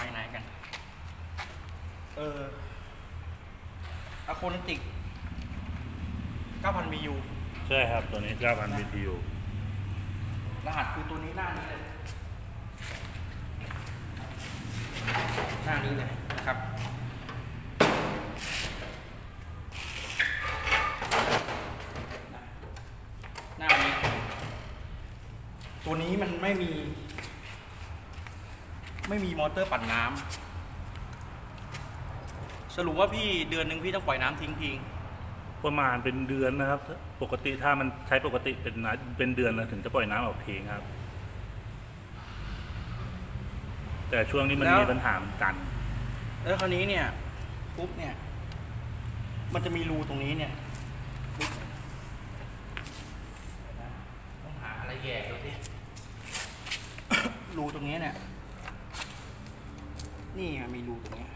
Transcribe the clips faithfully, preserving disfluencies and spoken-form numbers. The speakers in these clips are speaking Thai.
ายไหนกันเอออะโคนิติก เก้าพัน บี ยูใช่ครับตัวนี้ เก้าพัน บี ที ยูรหัสคือตัวนี้หน้านี้เลยหน้านี้เลยนะครับหน้านี้ตัวนี้มันไม่มีไม่มีมอเตอร์ปั่นน้ำสรุปว่าพี่เดือนหนึ่งพี่ต้องปล่อยน้ำทิ้งทิ้งประมาณเป็นเดือนนะครับปกติถ้ามันใช้ปกติเป็นเป็นเดือนนะถึงจะปล่อยน้ำออกทิ้งครับแต่ช่วงนี้มันมีปัญหาเหมือนกันแล้วคราวนี้เนี่ยปุ๊บเนี่ยมันจะมีรูตรงนี้เนี่ยต้องหาอะไรแย่ดูดิ รูตรงนี้เนี่ยนี่มันมีรูตรงนี้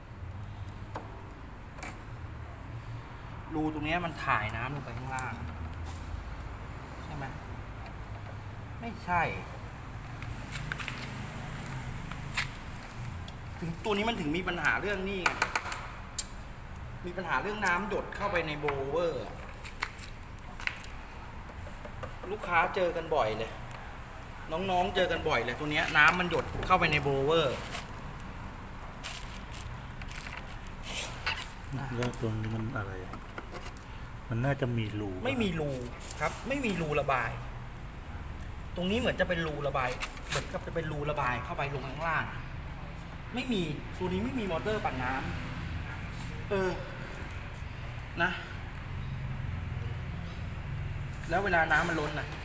รูตรงนี้มันถ่ายน้ำลงไปข้างล่างใช่ไหมไม่ใช่ถึงตัวนี้มันถึงมีปัญหาเรื่องนี่มีปัญหาเรื่องน้ำหยดเข้าไปในโบเวอร์ลูกค้าเจอกันบ่อยเลยน้องๆเจอกันบ่อยเลยตัวนี้น้ำมันหยดเข้าไปในโบเวอร์แล้วตัวนี้มันอะไรมันน่าจะมีรูไม่มีรูครับไม่มีรูระบายตรงนี้เหมือนจะเป็นรูระบายเหมือนกับจะเป็นรูระบายเข้าไปลงข้างล่างไม่มีตัวนี้ไม่มีมอเตอร์ปั่นน้ำเออนะแล้วเวลาน้ำมันล้นน่ะ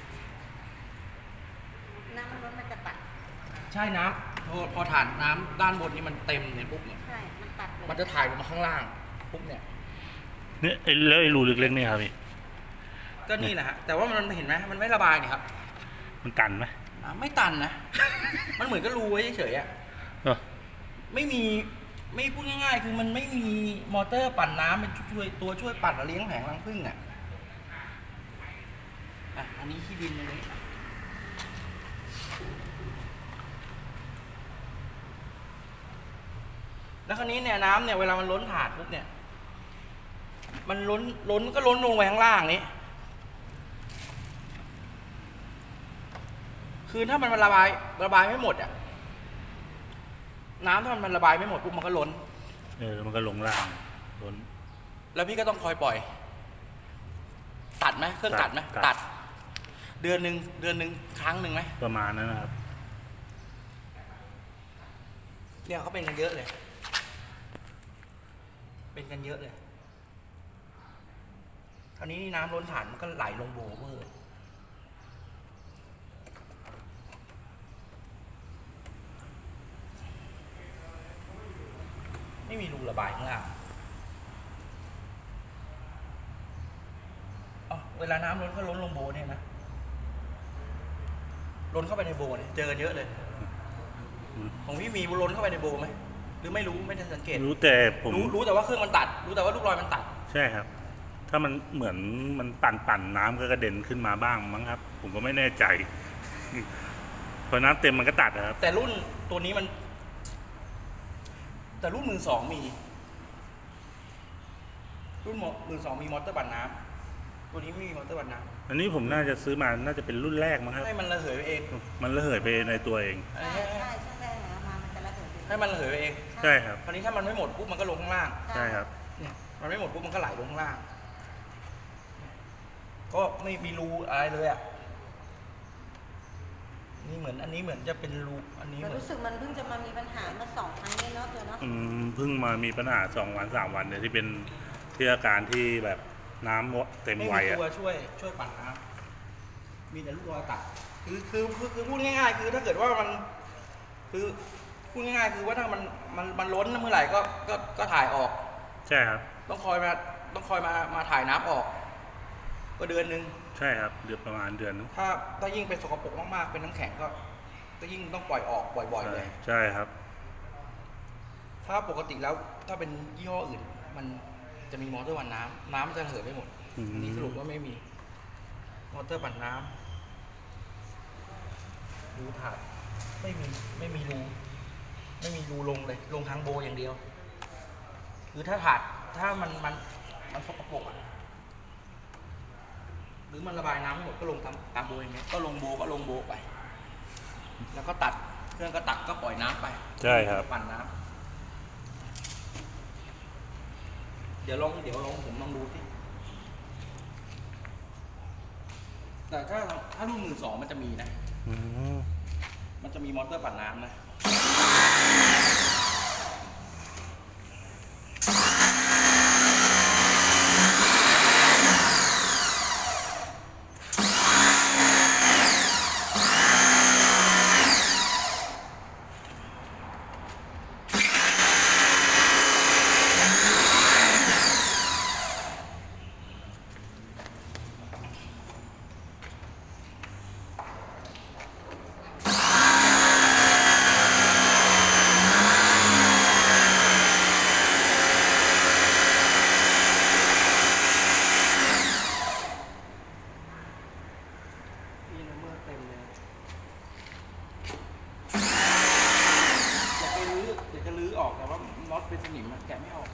น้ำมันล้นมันจะตัดใช่น้ำพอพอฐานน้ำด้านบนนี้มันเต็มเนี่ยปุ๊บเนี่ยใช่มันตัดเลยมันจะถ่ายลงมาข้างล่างปุ๊บเนี่ยเนี่ยแล้วไอ้รูเล็กๆนี่ครับพี่ก็นี่แหละฮะแต่ว่ามันเห็นไหมมันไม่ระบายนี่ครับมันตันไหมไม่ตันนะ มันเหมือนก็รูไว้เฉยๆอ่ะไม่มีไม่พูดง่ายๆคือมันไม่มีมอเตอร์ปั่นน้ำเป็นช่วยตัวช่วยปั่นเลี้ยงแผงรังผึ้งอ่ะอ่ะอันนี้ขี้ดินตรงนี้แล้วคราวนี้เนี่ยน้ำเนี่ยเวลามันล้นถาดปุ๊บเนี่ยมันล้นล้นก็ล้นลงไปข้างล่างนี้คือถ้ามันระบายระบายไม่หมดอ่ะน้ำถ้ามันระบายไม่หมดปุ๊บมันก็ล้นเออมันก็ลงล่างล้นแล้วพี่ก็ต้องคอยปล่อยตัดไหมเครื่องตัดไหมตัดเดือนหนึ่งเดือนหนึ่งครั้งหนึ่งไหมประมาณนั้นนะครับเนี่ยเขาเป็นกันเยอะเลยเป็นกันเยอะเลยคราวนี้น้ำล้นฐานมันก็ไหลลงโบเวอร์ไม่มีรูระบายข้างล่างอ๋อเวลาน้ำล้นก็ล้นลงโบเนี่ยนะล้นเข้าไปในโบเนี่ยเจอเยอะเลยของพี่มีล้นเข้าไปในโบไหมหรือไม่รู้ไม่ได้สังเกตรู้แต่ผมรู้รู้แต่ว่าเครื่องมันตัดรู้แต่ว่าลูกลอยมันตัดใช่ครับถ้ามันเหมือนมันปั่นปั่นน้ำก็กระเด็นขึ้นมาบ้างมั้งครับผมก็ไม่แน่ใจพอน้ำเต็มมันก็ตัดครับแต่รุ่นตัวนี้มันแต่รุ่นมือสองมีรุ่นมือสองมีมอเตอร์ปั่นน้ำตัวนี้ไม่มีมอเตอร์ปั่นน้ำอันนี้ผมน่าจะซื้อมาน่าจะเป็นรุ่นแรกมั้งครับให้มันระเหยไปเองมันระเหยไปในตัวเองใช่ใช่ใช่มามันจะระเหยไปให้มันระเหยไปเองใช่ครับคราวนี้ถ้ามันไม่หมดปุ๊บมันก็ลงข้างล่างใช่ครับเนี่ยมันไม่หมดปุ๊บมันก็ไหลลงข้างล่างก็ไม่มีรูอะไรเลยอ่ะนี่เหมือนอันนี้เหมือนจะเป็นรูอันนี้รู้สึกมันเพิ่งจะมามีปัญหามาสองครั้งนี้เนาะตัวเนาะอืมเพิ่งมามีปัญหาสองวันสามวันเนี่ยที่เป็นที่อาการที่แบบน้ำเต็มวัยอ่ะไม่มีตัวช่วยช่วยปั่นน้ำมีแต่ลูกรอยตัดคือคือคือคือพูดง่ายๆคือถ้าเกิดว่ามันคือพูดง่ายๆคือว่าถ้ามันมันมันล้นเมื่อไหร่ก็ก็ก็ถ่ายออกใช่ครับต้องคอยมาต้องคอยมามาถ่ายน้ำออกก็เดือนนึงใช่ครับเดือนประมาณเดือนนึงถ้าถ้ายิ่งเป็นสกปรกมากๆเป็นน้ำแข็งก็ก็ยิ่งต้องปล่อยออกบ่อยๆเลยใช่ครับถ้าปกติแล้วถ้าเป็นยี่ห้ออื่นมันจะมีมอเตอร์ปั่นน้ำน้ำมันจะระเหยไปหมดอันนี้สรุปว่าไม่มีมอเตอร์ปั่นน้ำรูถ่ายไม่มีไม่มีรูไม่มีรูลงเลยลงทางโบอย่างเดียวคือถ้าถาดถ้ามันมันมันสกปรกอะหรือมันระบายน้ำไม่หมดก็ลงตามตามโบอย่างเงี้ยก็ลงโบก็ลงโบไปแล้วก็ตัดเครื่องก็ตัดก็ปล่อยน้ำไปใช่ครับปั่นน้ำเดี๋ยวลองเดี๋ยวลองผมลองดูสิแต่ถ้าถ้ารุ่นมือสองมันจะมีนะมันจะมีมอเตอร์ปั่นน้ำนะน็อตเป็นสนิมแกะไม่ออก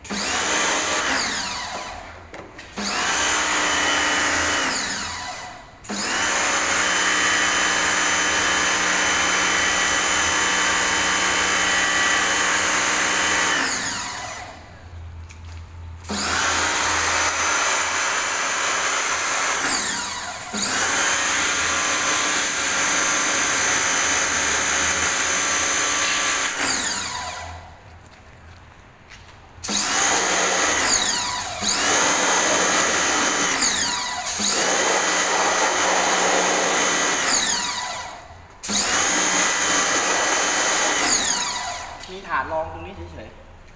ถาดรองตรงนี้เฉย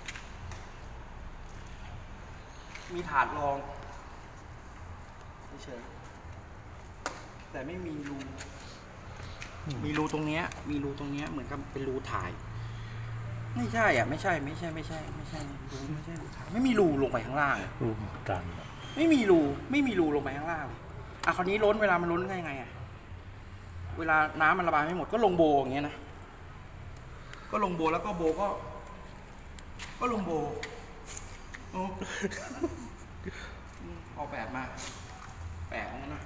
ๆมีถาดรองเฉยๆแต่ไม่มีรูมีรูตรงเนี้ยมีรูตรงเนี้ยเหมือนกับเป็นรูถ่ายไม่ใช่อ่ะไม่ใช่ไม่ใช่ไม่ใช่ไม่ใช่รูไม่ใช่รูถ่ายไม่มีรูลงไปข้างล่างรูกันไม่มีรูไม่มีรูลงไปข้างล่างอ่ะคราวนี้ล้นเวลามันล้นได้ไงอ่ะเวลาน้ำมันระบายไม่หมดก็ลงโบอย่างเงี้ยนะก็ลงโบแล้วก็โบก็ก็ลงโบออกแบบมาแปลกนะ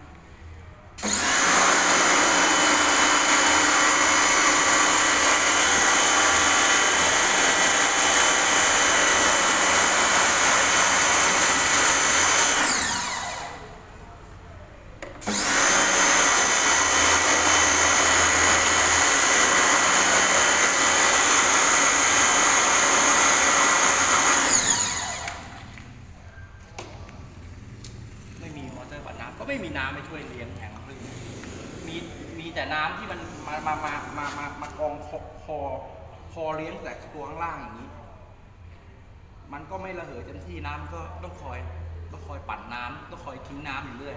ก็ไม่มีน้ำไปช่วยเลี้ยงแผงพึ่งมีมีแต่น้ำที่มันมามามามามามากองคอคอคอเลี้ยงแต่ตัวข้างล่างอย่างนี้มันก็ไม่ระเหยเต็มที่น้ำก็ต้องคอยต้องคอยปั่นน้ำต้องคอยทิ้งน้ำอยู่เรื่อย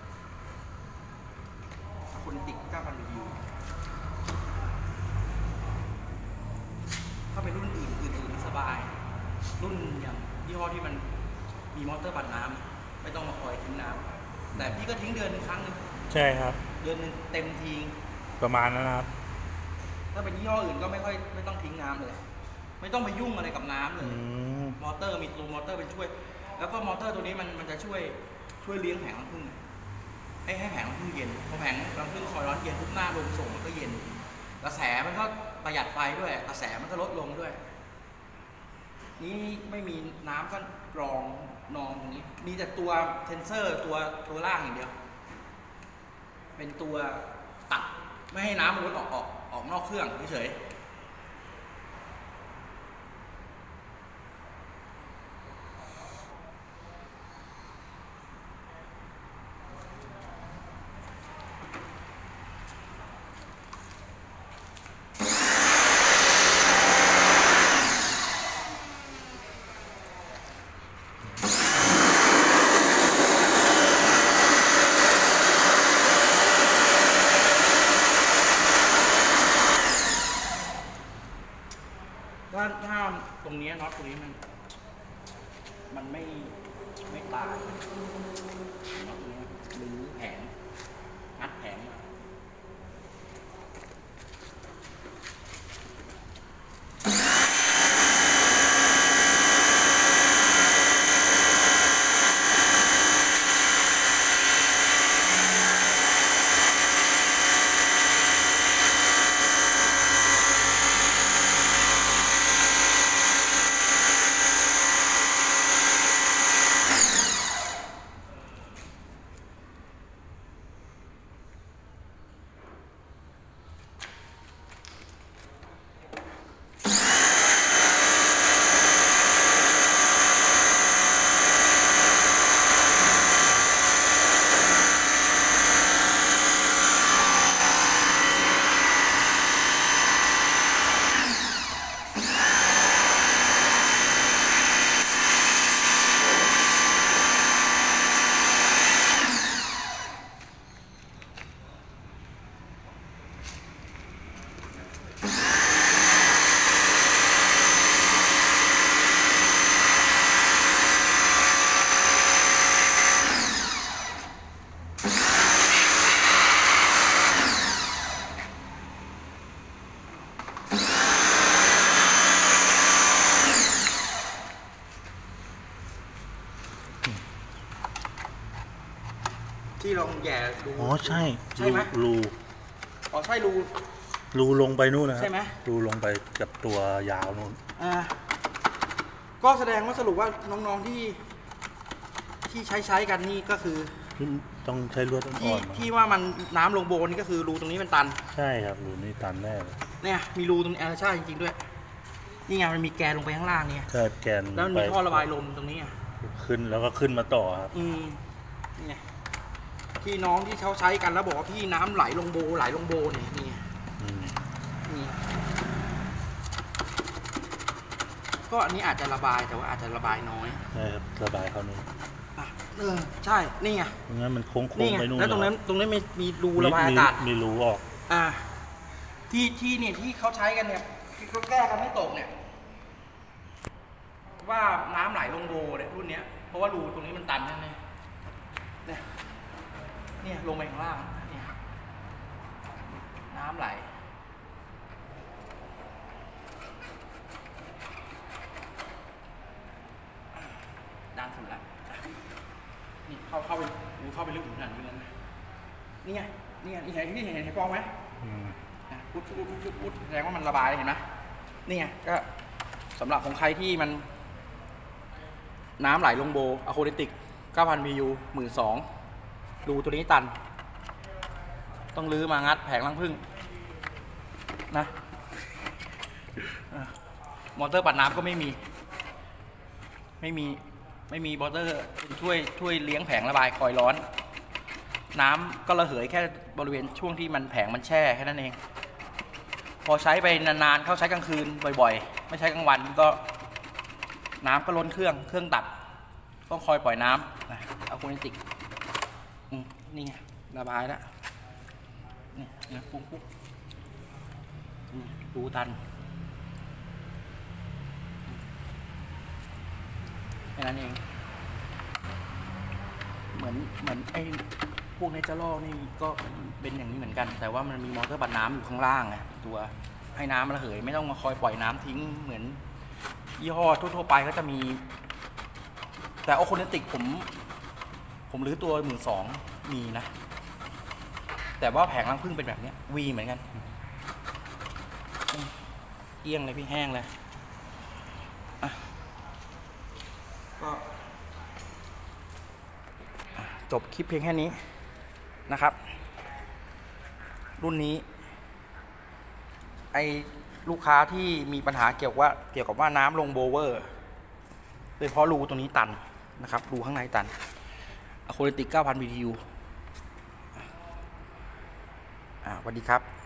คนติดก้าพันรีวิวถ้าเป็นรุ่นอื่นอื่นสบายรุ่นอย่างยี่ห้อที่มันมีมอเตอร์ปั่นน้ำไม่ต้องมาคอยทิ้งน้ำแต่พี่ก็ทิ้งเดือนหนึ่งครั้งนึงใช่ครับเดือนหนึ่งเต็มทีประมาณนั้นครับถ้าเป็นยี่ห้ออื่นก็ไม่ค่อยไม่ต้องทิ้งน้ำเลยไม่ต้องไปยุ่งอะไรกับน้ำเลยมอเตอร์มีตัวมอเตอร์เป็นช่วยแล้วก็มอเตอร์ตัวนี้มันมันจะช่วยช่วยเลี้ยงแผงรังผึ้งให้ให้แผงรังผึ้งเย็นพอแผงรังผึ้งคอยร้อนเย็นทุกหน้าลมส่งมันก็เย็นกระแสมันก็ประหยัดไฟด้วยกระแสมันก็ลดลงด้วยนี่ไม่มีน้ำก็กรองนองตรงนี้มีแต่ตัวเทนเซอร์ตัวตัวล่างอย่างเดียวเป็นตัวตัดไม่ให้น้ำมันลดออกออกออกนอกเครื่องเฉยถ้าถ้าตรงนี้น็อตตรงนี้มันมันไม่ไม่ตายน็อตตรงนี้หรือแผงงัดแผงมาแย่รูอ๋อใช่ใช่ไหมรูอ๋อใช่รูรูลงไปนู่นนะครัใช่ไหมรูลงไปกับตัวยาวนู่นอ่าก็แสดงว่าสรุปว่าน้องๆที่ที่ใช้ใช้กันนี่ก็คือต้องใช้ลวดที่อ่อนๆมั้งที่ว่ามันน้ำลงโบนี่ก็คือรูตรงนี้มันตันใช่ครับรูนี่ตันแน่เลยเนี่ยมีรูตรงนี้ใช่จริงๆด้วยนี่ไงมันมีแกนลงไปข้างล่างเนี่ยใช่แกนแล้วมันมีท่อระบายลมตรงนี้อ่ะขึ้นแล้วก็ขึ้นมาต่อครับอืมนี่ไงที่น้องที่เขาใช้กันแล้วบอกว่าพี่น้ำไหลลงโบไหลลงโบเนี่ยนี่ไงอืมนี่ก็อันนี้อาจจะระบายแต่ว่าอาจจะระบายน้อยใช่ครับระบายเขานู่นอ่ะเออใช่นี่ไงงั้นมันโค้งนี่ๆไงไปนู่นแล้วตรงนั้นแตรงนั้นมีมีรูมีระบายอากาศมีมีรูออกอ่าที่ที่เนี่ยที่เขาใช้กันเนี่ยที่เขาแก้กันไม่ตกเนี่ย ว่าน้ำไหลลงโบเนี่ยรุ่นเนี้ยเพราะว่ารูตรงนี้มันตันใช่ไหมเนี่ยเนี่ยลงไปข้างล่างเนี่ยน้ำไหลดังสุดละนี่เข้าเข้าไปดูเข้าไปลึกถึงขนาดนี้แล้วนะนี่ไงนี่ไงนี่เห็นที่เห็นเห็นเห็นกล้องไหมอืมนะพุดพุดพุดพุดพุดแสดงว่ามันระบายเห็นไหมนี่ไงก็สำหรับของใครที่มันน้ำไหลลงโบอะโคดิติก เก้าพัน บี ยู หนึ่งหมื่นสองพัน รูตัวนี้ตัน ต้องลื้อมางัดแผงรังผึ้งนะอ่ะมอเตอร์ปัดน้ำก็ไม่มี ไม่มีไม่มีมอเตอร์ช่วยช่วยเลี้ยงแผงระบายคอยร้อน น้ำก็ระเหยแค่บริเวณช่วงที่มันแผงมันแช่แค่นั้นเอง พอใช้ไปนานๆเข้าใช้กลางคืนบ่อยๆไม่ใช้กลางวันก็น้ำก็ล้นเครื่องเครื่องตัดต้องคอยปล่อยน้ำนะเอาโคเนติกนี่ไงระบายแล้วนี่นะปุ๊บปุ๊บดูตันแค่นั้นเองเหมือนเหมือนไอ้พวกเนเจอรัลนี่ก็เป็นอย่างนี้เหมือนกันแต่ว่ามันมีมอเตอร์ปัดน้ำอยู่ข้างล่างไงตัวให้น้ำมันระเหยไม่ต้องมาคอยปล่อยน้ำทิ้งเหมือนยี่ห้อทั่วๆไปก็จะมีแต่โอโคเนติกผมผมรื้อตัวหมื่นสองมีนะแต่ว่าแผงรังผึ้งเป็นแบบนี้วีเหมือนกันเอี้ยงเลยพี่แห้งเลยอ่ะก็จบคลิปเพียงแค่นี้นะครับ รุ่นนี้ไอลูกค้าที่มีปัญหาเกี่ยวว่าเกี่ยวกับว่าน้ำลงโบเวอร์โดยเฉพาะรูตรงนี้ตันนะครับรูข้างในตันอะโคดิติก เก้าพัน บี ที ยู อ่าสวัสดีครับ